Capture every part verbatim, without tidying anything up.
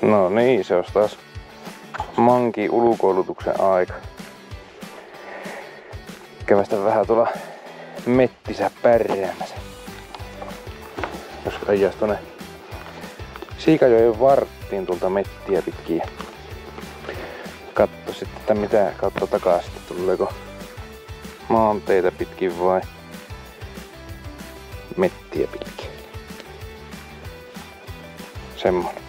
No niin, se on taas manki ulkoilutuksen aika. Kävästä vähän tuolla mettissä pärjäämässä. Jos ajaisi tuonne Siikajoen varttiin tuolta mettiä pitkin. Katso sitten, että mitä kautta takaa sitten tuleeko maanteita pitkin vai mettiä pitkin. Semmonen.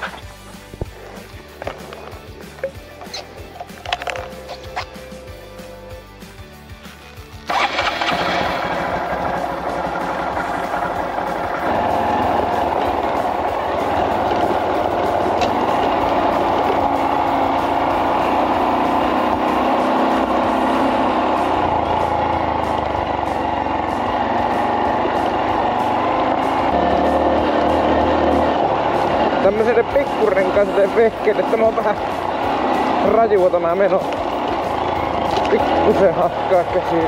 Tämmöiselle pikkurenkaiselle vehkeelle, tämä on vähän rajua tämä meno. Pikkusen hakkaa käsiin.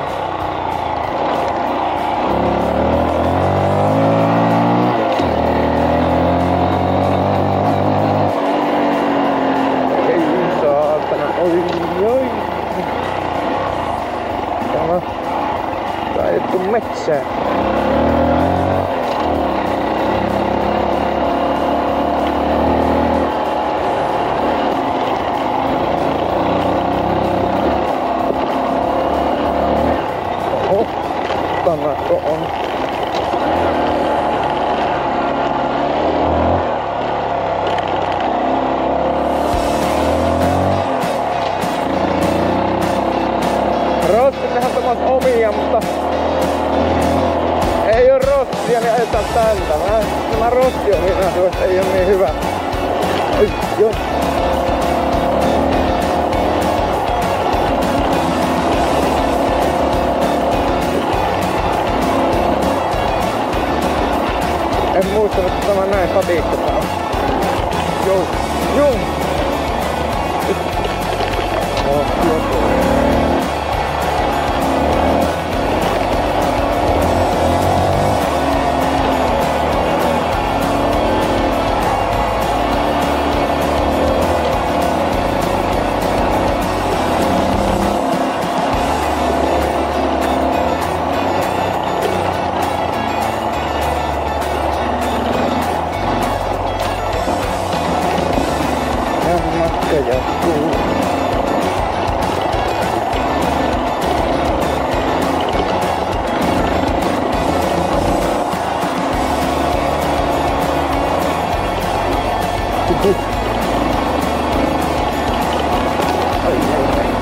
Ei saatana, oi oi. Tämä on ajettu metsään. Kannatko on. Rostillehan tämä on omia, mutta ei oo rostia, niin ajetaan tältä. Nämä rostiominaisuudet ei oo niin hyvä. Ai, joo. En muistanut, että tämä näin satikko on. Joo, joo. Oh, joo. Jatkuu. Ai, ai, ai.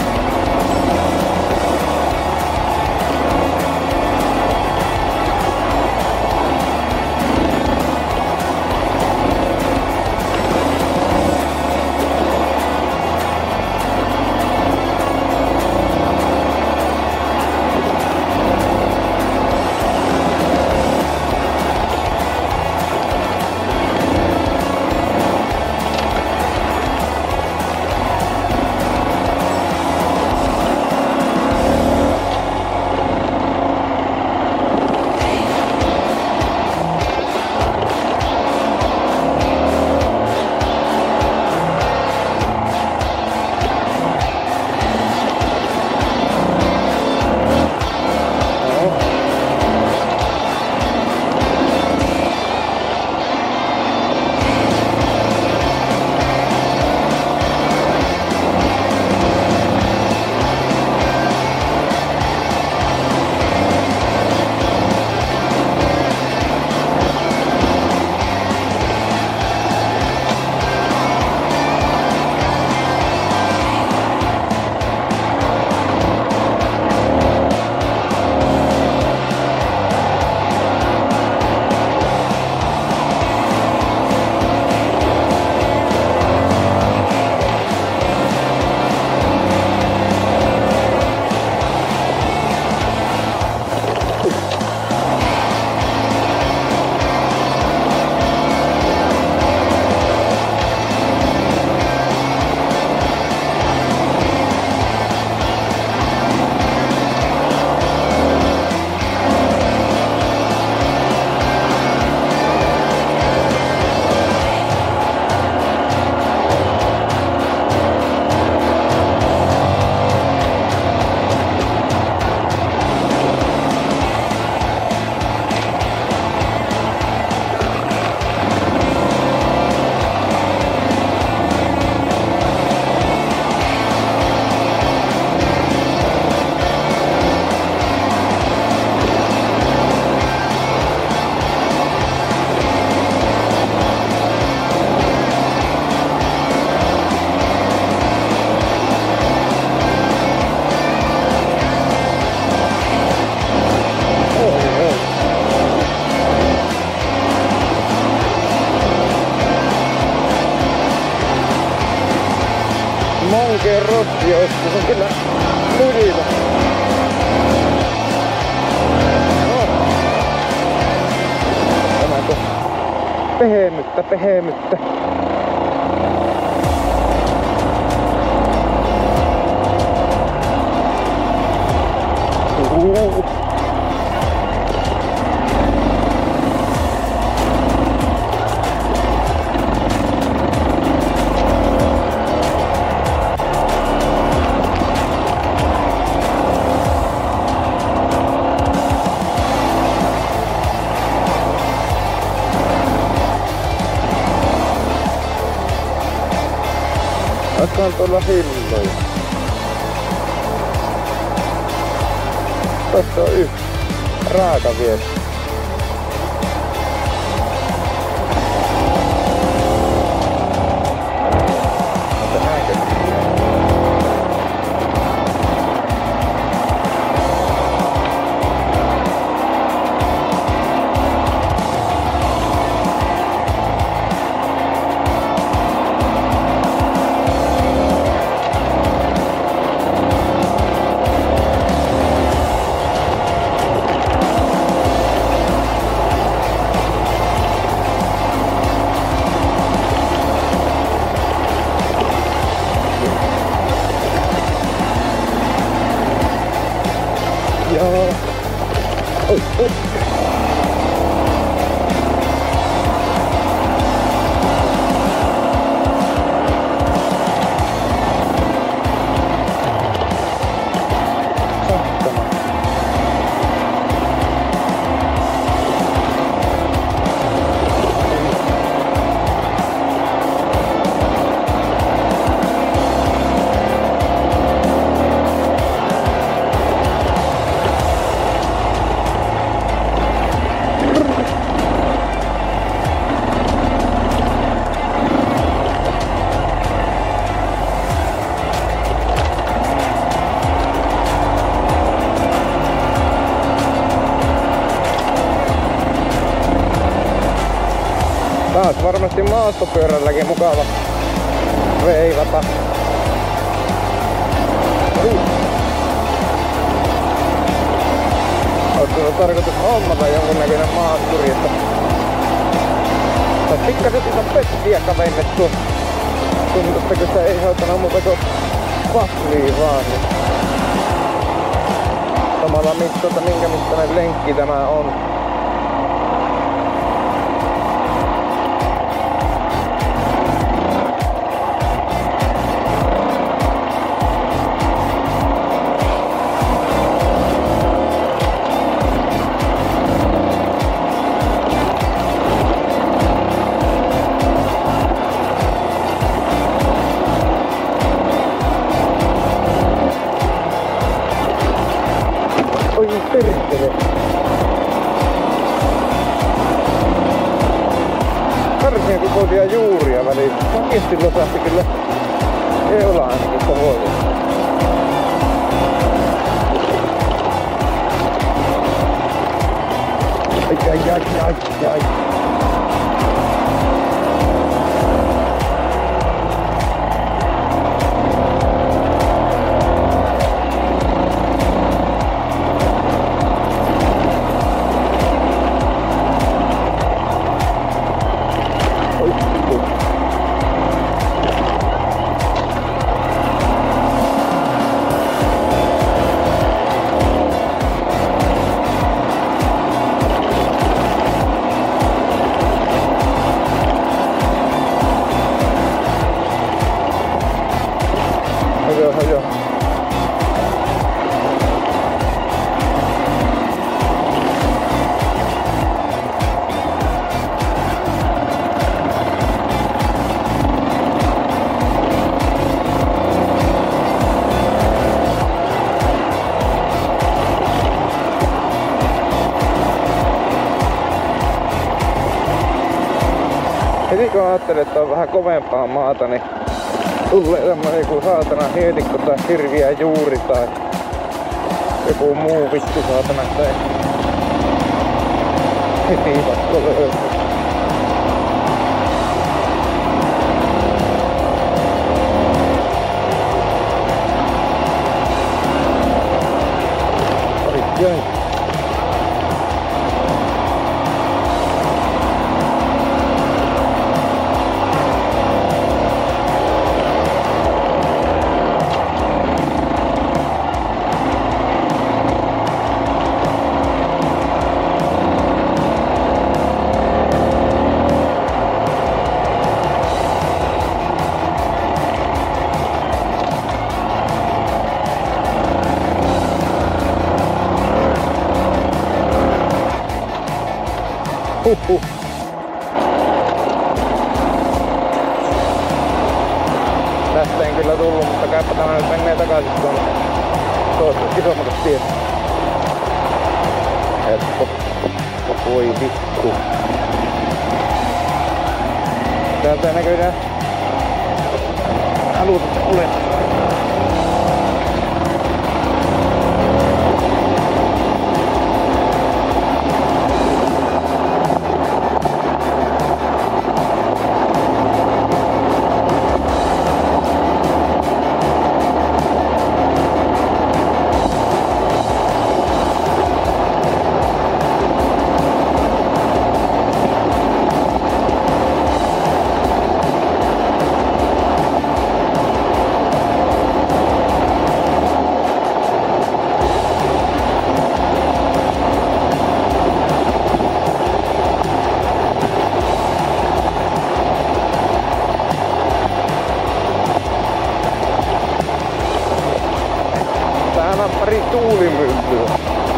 Honkeen roski joskus on kyllä lujilla. No. Tämäkö pehemyttä, pehemyttä. Uhuhu. Olisikohan tuolla hilloja? Tossa on yksi raakavies. Joo. Oi, oi. Taas varmasti maastopyörälläkin mukava veivata. Olisiko tarkoitus hommata jonkunnäköinen maasturi, että saisi pikkasen sitä pettiä kavennettua. Tuntuu, että se ei hoitanut muuta kuin vahvia vaan. Samalla mittata minkä mittainen lenkki tämä on. Oi perkele. Karsia kokoisia juuria väliin. Oikeesti losahti kyllä eulaan ainakin pohjoja. Ai ai ai ai ai. Hajo, hajo. Heti kun ajattelin, että on vähän kovempaa maata, niin tulee tämmönen joku saatana hietikko tai hirviä juuri tai joku muu vittu saatana tai heti pakko löytyy. Huhhuh. Tästä en kyllä tullut, mutta käypä tämä nyt menee takaisin tuonne tuosta isommaksi tiestä. Helppo. Voi vittu. Täältä näköjään halutaan olen. Pari tuulimyllyä.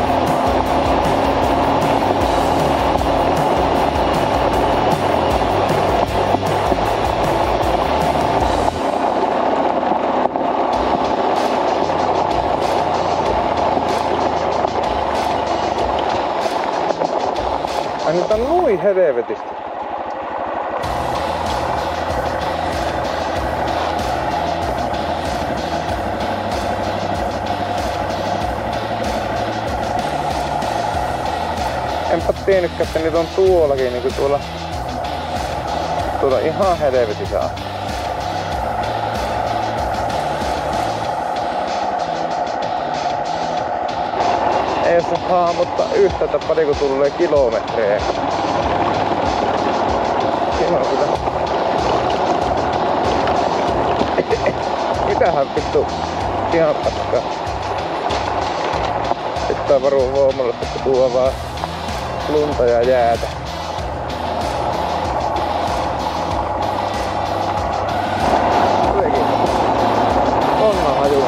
Ai nyt on noin helvetistä. Enpä tiennytkään, että niitä on tuollakin, niinku tuolla, tuolla ihan helvetissä. Ei osaa hahmottaa yhtä paljon, kun tulee kilometrejä. Siinä on kyllä. Mitähän vittu ihan paskaa. Pitää varua voimalla, että tuo vaan lunta ja jäätä. Jotenkin onna haju.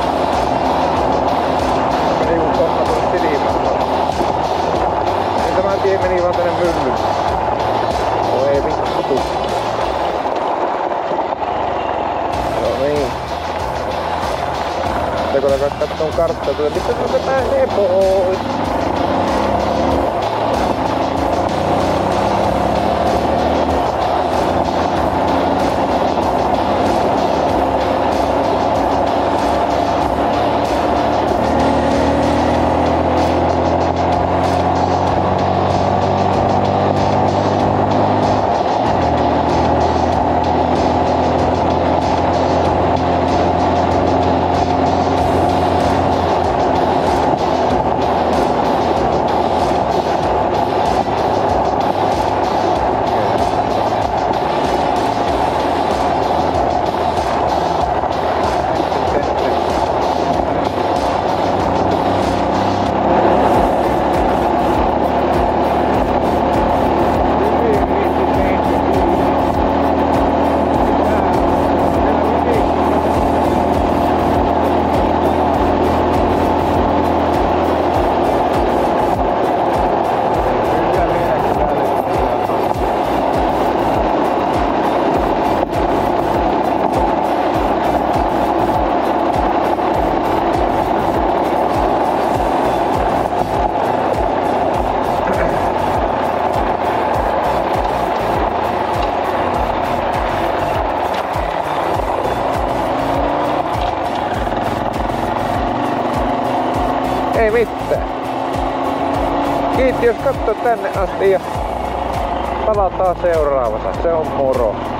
Meni kun konna tuli silmään. Niin tämä tie meni vaan tänne myllyyn. Oi vittu. No niin. Sitten kun alkaa katsoa karttaa, että mistä se pääsee pois. Ei mitään. Kiitti jos katsoo tänne asti ja palataan seuraavassa. Se on moro.